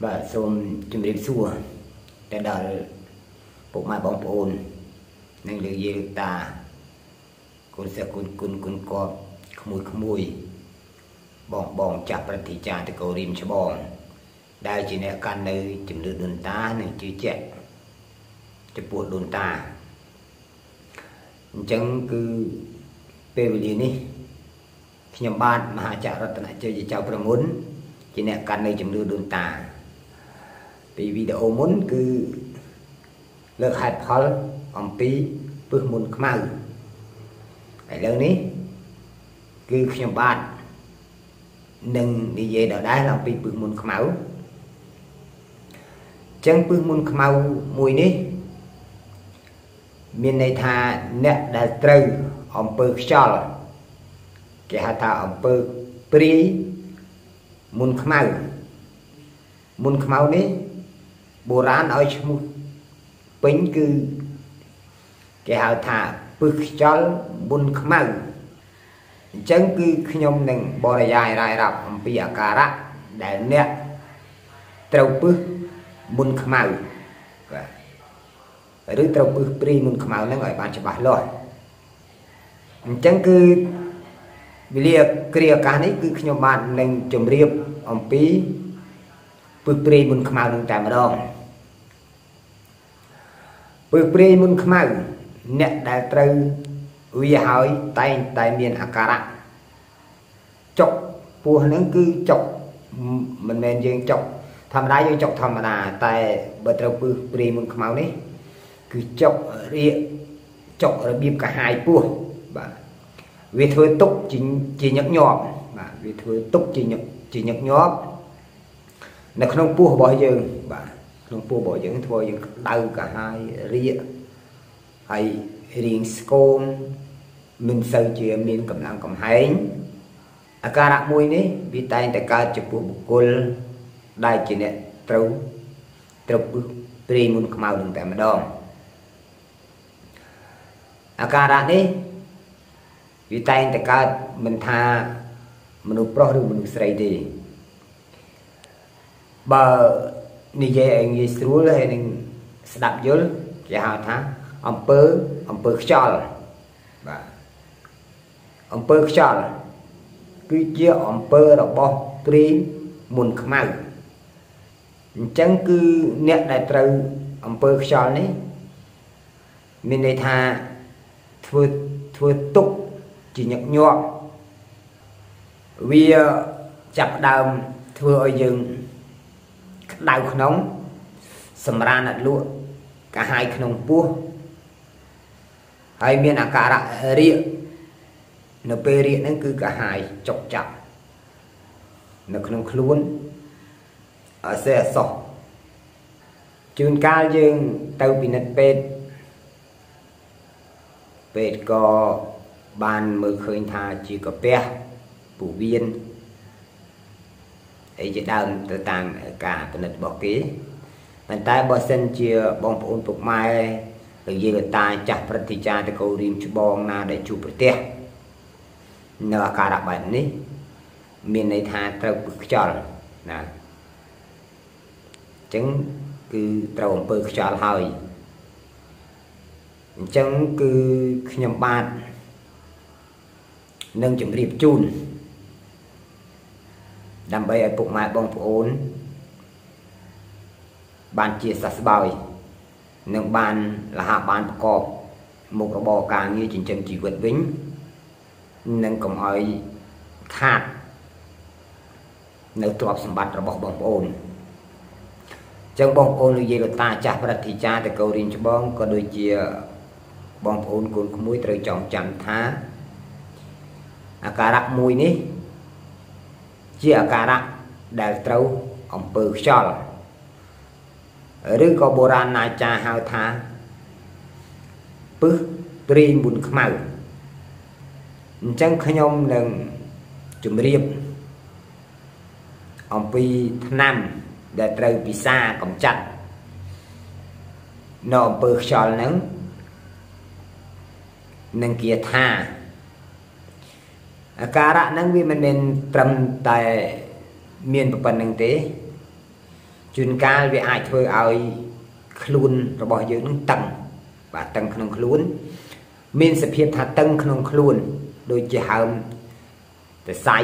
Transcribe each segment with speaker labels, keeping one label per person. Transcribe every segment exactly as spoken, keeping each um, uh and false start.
Speaker 1: បាទសូមជម្រាបសួរទៅដល់ពុកម៉ែបងប្អូននិងលោកយាយលោកតាកូនសិស្សកូនគុណគុណកបក្មួយក្មួយបងបងចាស់ប្រតិចាតកោរៀមច្បងដែលជាអ្នកកាន់នៅជំនឿដូនតានិងជឿជាក់ចំពោះដូនតាអញ្ចឹងគឺពេលវេលានេះខ្ញុំបាទមហាចាររតនជ័យចៅប្រមុនជាអ្នកកាន់នៅជំនឿដូនតាពីវីដេអូមុនគឺលើកហេតុផលអំពីពឹសមុនខ្មៅឥឡូវនេះគឺខ្ញុំបាទនឹងនិយាយដដែលអំពីពឹសមុនខ្មៅចឹងពឹសមុនខ្មៅមួយនេះមានន័យថាអ្នកដែលត្រូវអំពើខ្យល់គេហៅថាអំពើព្រាយមុនខ្មៅមុនខ្មៅនេះបុរាណឲ្យឈ្មោះពេញគឺគេហៅថាពឹសខ្យល់មុនខ្មៅអញ្ចឹងគឺខ្ញុំនឹងបរិយាយរាយរាប់អំពីអាការៈដែលអ្នកត្រូវពឹសមុនខ្មៅបាទឬត្រូវពឹសព្រាយមុនខ្មៅហ្នឹងឲ្យបានច្បាស់លាស់អញ្ចឹងគឺវេលាគ្រាឱកាសនេះគឺខ្ញុំបាទនឹងជម្រាបអំពីពឹសព្រាយមុនខ្មៅនឹងតែម្ដងពឹសព្រាយមុនខ្មៅអ្នកដែលត្រូវវាហើយតែងតែមានអាការៈចុកពោះហ្នឹងគឺចុកមិនមែនយើងចុកធម្មតាយើងចុកធម្មតាតែបើត្រូវពឹសព្រាយមុនខ្មៅនេះគឺចុករៀកចុករបៀបកាហាយពោះបាទវាធ្វើទុកជាជាញឹកញាប់បាទវាធ្វើទុកជាញឹកជាញឹកញាប់នៅក្នុងពោះរបស់យើងបាទក្នុងពោះរបស់យើងធ្វើយើងក្តៅកាហាយរៀកហើយរៀងស្គមមិនសូវជាមានកម្លាំងកំហែងអាការៈមួយនេះវាតែងតែកើតចំពោះបុគ្គលដែលជាអ្នកត្រូវត្រូវពឹសព្រាយមុនខ្មៅនឹងតែម្ដងអាការៈនេះវាតែងតែកើតមិនថាមនុស្សប្រុសឬមនុស្សស្រីទេបើនិយាយឲ្យងាយស្រួលហើយនឹងស្ដាប់យល់គេហៅថាអំពើអំពើខ្យល់បាទអំពើខ្យល់គឺជាអំពើរបស់ព្រាយមុនខ្មៅអញ្ចឹងគឺអ្នកដែលត្រូវអំពើខ្យល់នេះមានន័យថាធ្វើធ្វើទុកជាញឹកញាប់វាចាប់ដើមធ្វើឲ្យយើងក្តៅក្នុងសម្រានអត់លក់កាហាយក្នុងពោះហើយមានអាការៈរៀកនៅពេលរៀកហ្នឹងគឺកាហាយចុកចាប់នៅក្នុងខ្លួនអសេះអសោះជួនកាលយើងទៅពិនិត្យពេទ្យពេទ្យក៏បានមើលឃើញថាជាកាពះពោះវៀនអីជាដើមទៅតាមការពិនិត្យរបស់គេប៉ុន្តែបើសិនជាបងប្អូនពុកម៉ែឬយាយលោកតាចាស់ព្រឹទ្ធាចារ្យតកូរៀមច្បងណាដែលជួបប្រទះនៅអាការៈបែបនេះមានន័យថាត្រូវពឹសខ្យល់ណាអញ្ចឹងគឺត្រូវអំពើខ្យល់ហើយអញ្ចឹងគឺខ្ញុំបាទនឹងជម្រាបជូនដើម្បីឲ្យពុកម៉ែបងប្អូនបានជាសះស្បើយនឹងបានលះបានប្រកបមុខរបរការងារចិញ្ចឹមជីវិតវិញនឹងកុំឲ្យខាតនៅទ្រព្យសម្បត្តិរបស់បងប្អូនអញ្ចឹងបងប្អូននិយាយលោកតាចាស់ព្រឹទ្ធាចារ្យតកូរៀមច្បងក៏ដូចជាបងប្អូនកូនក្មួយត្រូវចងចាំថាអាការៈមួយនេះជាអាការៈដែលត្រូវអំពើខ្យល់ឬក៏បុរាណណាចារ្យហៅថាពឹសព្រាយមុនខ្មៅអញ្ចឹងខ្ញុំនឹងជម្រាបអំពីថ្នាំដែលត្រូវពិសាកម្ចាត់នៅអំពើខ្យល់ហ្នឹងនឹងគាថាអាការៈហ្នឹងវាមិនមែនត្រឹមតែមានប៉ុណ្្នឹងទេជួនកាលវាអាចធ្វើឲ្យខ្លួនរបស់យើងនឹងតឹងបាទតឹងក្នុងខ្លួនមានសភាពថាតឹងក្នុងខ្លួនដូចជាហើមសរសៃ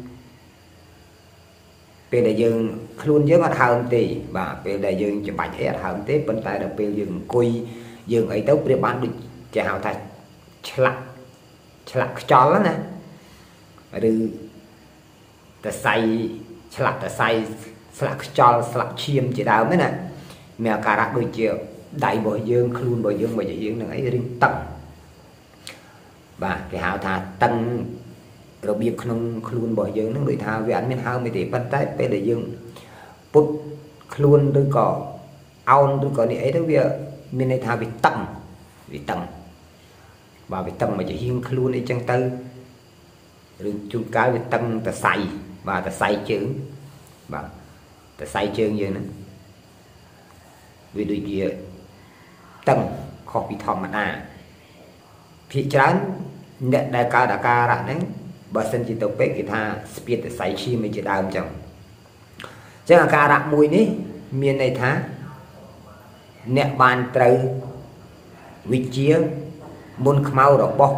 Speaker 1: ពេលដែលយើងខ្លួនយើងអត់ហើមទេបាទពេលដែលយើងច្បាច់អីអត់ហើមទេប៉ុន្តែដល់ពេលយើងអង្គុយយើងអីទៅប្រៀបបានដូចគេហៅថាឆ្លាក់ឆ្លាក់ខ្យល់ណាឬសរសៃឆ្លាក់សរសៃស្លាក់ខ្យល់ស្លាក់ឈាមជាដើមហ្នឹងណាមានអាការៈដូចជាដៃរបស់យើងខ្លួនរបស់យើងមកយើងនឹងអីរៀងតឹងបាទគេហៅថាតឹងរបៀបក្នុងខ្លួនរបស់យើងនឹងដូចថាវាអត់មានហើមទេប៉ុន្តែពេលដែលយើងពុតខ្លួនឬក៏អោនឬក៏នេះអីទៅវាមានន័យថាវាតឹងវាតឹងបាទវាតឹងមកជាហៀងខ្លួនអីចឹងទៅឬជួនកាលវាតឹងតសៃបាទតសៃជើងបាទតសៃជើងយើងហ្នឹងវាដូចជាតឹងខុសពីធម្មតាភាគច្រើនអ្នកដែលកើតអាការៈហ្នឹងបើសិនជាទៅពេកគេថាស្ពាតសរសៃឈាមឯជាដើមអញ្ចឹងអញ្ចឹងអាការៈមួយនេះមានន័យថាអ្នកបានត្រូវវិជាមុនខ្មៅរបស់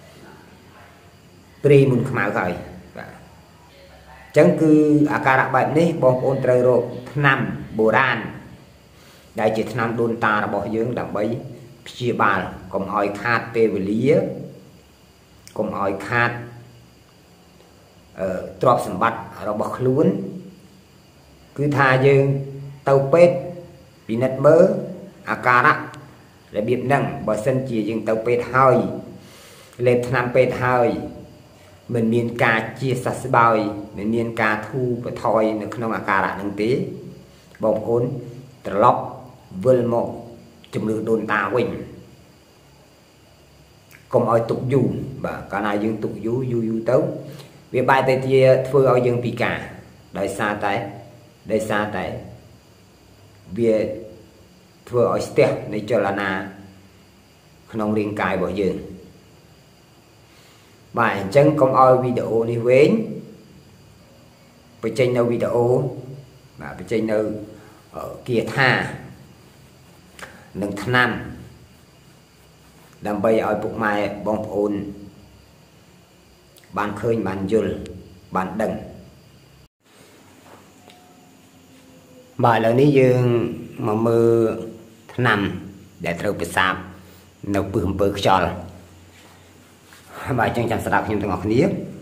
Speaker 1: ព្រីមុនខ្មៅហើយបាទអញ្ចឹងគឺអាការៈបែបនេះបងប្អូនត្រូវរកថ្នាំបុរាណដែលជាថ្នាំដូនតារបស់យើងដើម្បីព្យាបាលកុំឲ្យខាតពេលវេលាកុំឲ្យខាតអឺទ្រព្យសម្បត្តិរបស់ខ្លួនគឺថាយើងទៅពេទ្យពិនិត្យមើលអាការៈរបៀបហ្នឹងបើសិនជាយើងទៅពេទ្យហើយលេបថ្នាំពេទ្យហើយមិនមានការជាសះស្បើយមិនមានការធូរបន្ថយនៅក្នុងអាការៈហ្នឹងទេបងប្អូនត្រឡប់វិលមកជំនឿដូនតាវិញកុំឲ្យទុកយូរបាទកាលណាយើងទុកយូរយូរយូរទៅវាបែរទៅជាធ្វើឲ្យយើងពិការដោយសារតែដោយសារតែវាធ្វើឲ្យស្ទះនៃចលនាក្នុងរាងកាយរបស់យើងបាទអញ្ចឹងកុំឲ្យវីដេអូនេះវែងបញ្ចេញនៅវីដេអូបាទបញ្ចេញនៅគាថានិងថ្នាំដើម្បីឲ្យពុកម៉ែបងប្អូនបានឃើញបានយល់បានដឹងបាទឥឡូវនេះយើងមកមើលថ្នាំដែលត្រូវប្រសាបនៅពឹសអំពើខ្យល់បាទអញ្ចឹងចាំស្ដាប់ខ្ញុំទាំងអស់គ្នា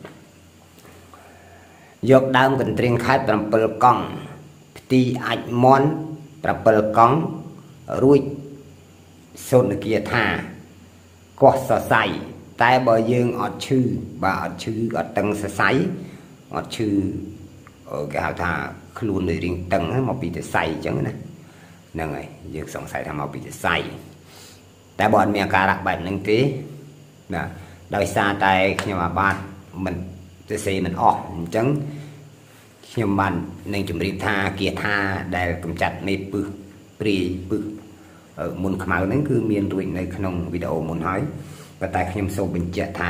Speaker 1: យកដើមកន្ទ្រៀងខេត្ត7កង់ផ្ទីអាចមន់7កង់រួចសូត្រគាថាកោះសរសៃតែបើយើងអត់ឈឺបាទអត់ឈឺអត់តឹងសរសៃអត់ឈឺគេហៅថាខ្លួននៅរៀងតឹងមកពីសរសៃអញ្ចឹងណាហ្នឹងហើយយើងសង្ស័យថាមកពីសរសៃតែបើអត់មានអាការៈបែបហ្នឹងទេណាដោយសារតែខ្ញុំអាបាទមិនសរសេរមិនអស់អញ្ចឹងខ្ញុំបាននឹងជម្រាបថាគាថាដែលកម្ចាត់មេពឹសព្រាយពឹសមុនខ្មៅហ្នឹងគឺមានរួចនៅក្នុងវីដេអូមុនហើយប៉ុន្តែខ្ញុំសូមបញ្ជាក់ថា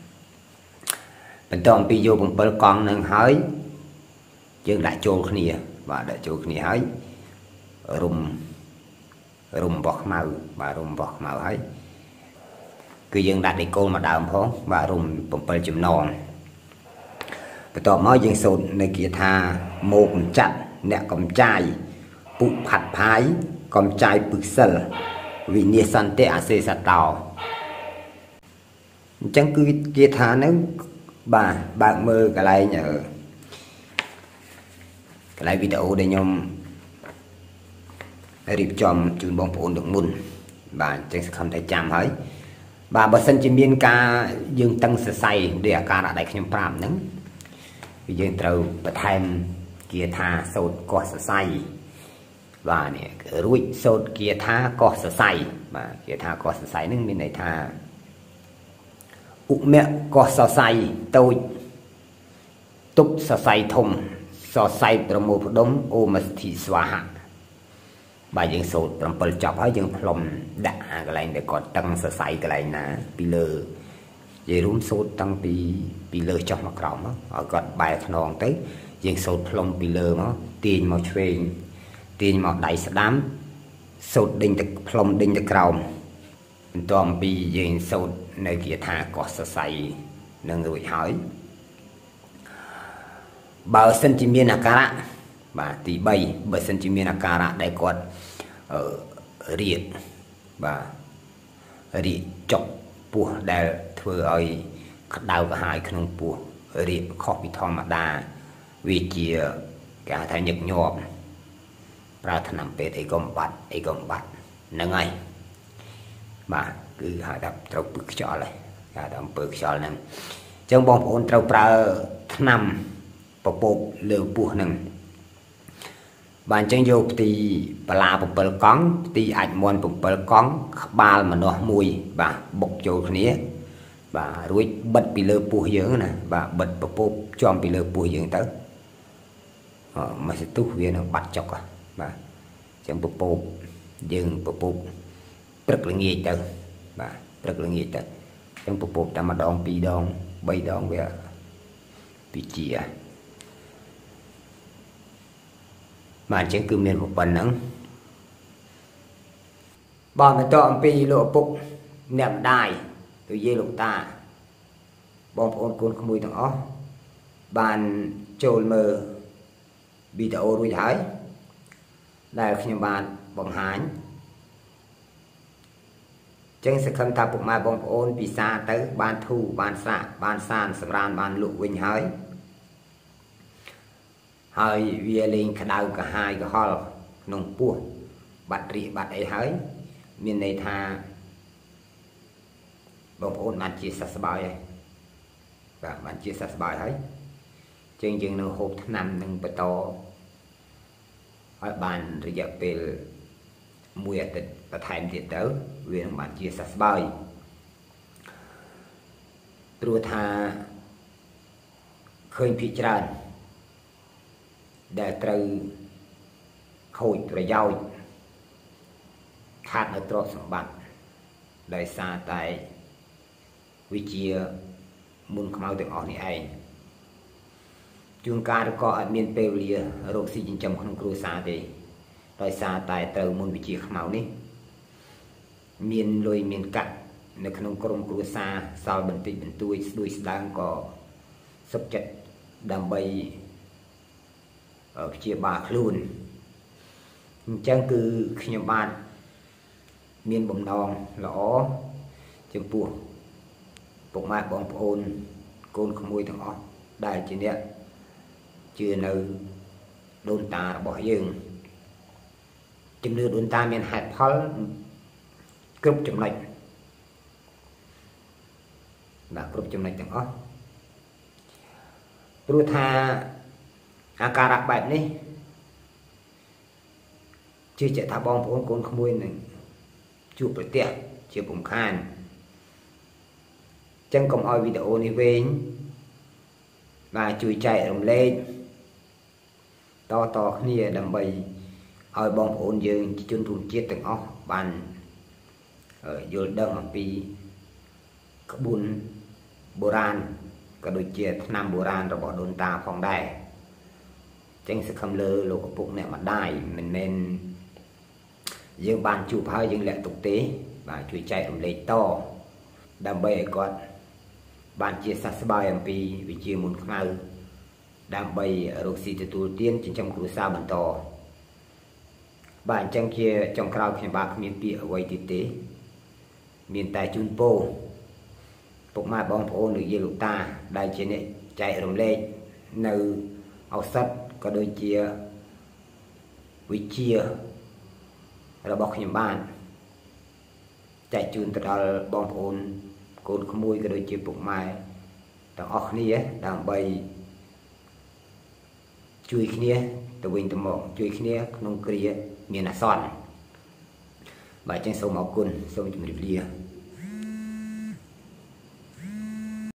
Speaker 1: បន្តអំពីយក7កង់នឹងហើយយើងដាក់ចូលគ្នាបាទដាក់ចូលគ្នាហើយរុំរុំរបស់ខ្មៅបាទរុំរបស់ខ្មៅហើយគឺយើងដាក់ដេកូលមកដើមផងបាទរុំ7ចំណងបន្ទាប់មកយើងសូត្រនៅគាថាមកកំចាត់អ្នកកំចាយពុផាត់ផាយកំចាយពឹកសិលវិញ្ញាសន្តិអសេសតោអញ្ចឹងគឺគាថាហ្នឹងបាទបើកមើលកន្លែងកន្លែងវីដេអូដែលខ្ញុំរៀបចំជូនបងប្អូនទាំងមុនបាទអញ្ចឹងសង្ឃឹមតែចាំហើយបាទបើសិនជាមានការយើងតឹងសរសៃដោយអាការៈដែលខ្ញុំប្រាប់ហ្នឹងគឺយើងត្រូវបន្ថែមគាថាសូត្រកោះសរសៃបាទនេះរួចសូត្រគាថាកោះសរសៃបាទគាថាកោះសរសៃហ្នឹងមានន័យថាឧមៈកោះសរសៃតូចទប់សរសៃធំសរសៃប្រមូលផ្ដុំអូមស្ថិស្វាហៈបាទយើងសូត្រ7ចប់ហើយយើងផ្លុំដាក់កន្លែងដែលគាត់តឹងសរសៃកន្លែងណាពីលើនិយាយរួមសូត្រតាំងពីពីលើចុះមកក្រោមឲ្យគាត់បែរខ្នងទៅយើងសូត្រផ្លុំពីលើមកទាញមកឆ្វេង tiền một đại đám sụt đinh từ plom đinh từ cầu toàn bị dừng sụt nơi kia thả có sơ sài nâng người hỏi bao sân chỉ miền Akara và tỷ bay bao sân chỉ miền Akara đại quạt ở riệt và riệt chọc bùa đại thừa ơi đào cả hai khung bùa riệt khó bị thò mà đa vì chia cả thái nhật nhọp ra thành nằm về thì gom bát ấy gom bát nâng ngay mà cứ hạ đập trâu bực cho lại hạ đập bực cho này trong bóng ôn trâu pra nằm bộ bộ lửa bùa nâng bạn chân vô thì bà bộ bờ con thì ảnh môn bộ bờ con ba mà nó mùi và bọc chỗ này và rồi bật bị lửa bùa dưỡng này và bật bộ bộ chọn bị lửa bùa dưỡng tới mà sẽ túc viên nó bắt chọc à và trong bộ bộ dừng bộ bộ rất là nghi tới và rất là nghi tới trong bộ bộ ta mà đòn bị đòn bay đòn về bị chia mà chẳng cứ miền một phần nữa bọn mình to ông pi lộ bụng nệm đài từ dây lục ta bọn ôn côn không mùi thằng ó bàn trồn mờ bị tàu đuôi thái đây là khi bạn bằng hán chẳng sẽ không ta bụng mai bọn ôn bị xa tới bàn thu bàn xạ bàn sàn sầm ran bàn lụ quỳnh hới hơi về lên cả đau cả hai cái hol nông pua bát rị bát ấy hơi miền này tha bông ôn bạn chia sẻ bài và bạn chia sẻ bài ấy chương trình nó hộp năm nâng bờ to ở bàn rồi giờ về mùi tịch và thay tiền tới vì bạn chia sẻ bài rồi tha khơi phi tràn để từ khôi rồi giao khát ở trọ sòng bạc đại xa tại vị trí muốn không ao được ở này ai chúng ta có ở miền tây lìa rộng xí chính trong không cua xa thì đại xa tại từ muốn vị trí không ao ní miền lùi miền cắtនៅក្នុងក្រុមគ្រួសារសល់បន្តិចបន្តួចស្ដួយស្ដាងក៏សុខចិត្តដើម្បីព្យាបាលខ្លួនអញ្ចឹងគឺខ្ញុំបានមានបំណងល្អចំពោះពុកម៉ែបងប្អូនកូនក្មួយទាំងអស់ដែលជាអ្នកជឿនៅដូនតារបស់យើងជំនឿដូនតាមានហេតុផលគ្រប់ចំណុចបាទគ្រប់ចំណុចទាំងអស់ព្រោះថាអាការៈបែបនេះជឿជាក់ថាបងប្អូនកូនក្មួយនឹងជួបប្រទះជាពំខានចឹងកុំឲ្យវីដេអូនេះវែងបាទជួយចែករំលែកតតគ្នាដើម្បីឲ្យបងប្អូនយើងជនរួមជាតិទាំងអស់បានយល់ដឹងអំពីក្បួនបុរាណក៏ដូចជាថ្នាំបុរាណរបស់ដូនតាផងដែរចឹងសង្ឃឹមលើលោកឪពុកអ្នកម្ដាយមិនមែនយើងបានជួបហើយយើងលាក់ទុកទេបាទជួយចែករំលែកតដើម្បីឲ្យគាត់បានជាសះស្បើយអំពីវិជ្ជាមុនខ្មៅដើម្បីរកស៊ីទទួលទានចិញ្ចឹមគ្រួសារបន្តបាទអញ្ចឹងជាចុងក្រោយខ្ញុំបាទគ្មានពាក្យអ្វីទៀតទេមានតែជូនពរពុកម៉ែបងប្អូនលោកយាយលោកតាដែលជាអ្នកចែករំលែកនៅឱសថក៏ដូចជាវិជ្ជារបស់ខ្ញុំបានចែកជូនទៅដល់បងប្អូនកូនក្មួយក៏ដូចជាពុកម៉ែទាំងអស់គ្នាដើម្បីជួយគ្នាទៅវិញទៅមកជួយគ្នាក្នុងគ្រាមានអាសន្នបាទអញ្ចឹងសូមអរគុណសូមជម្រាបលា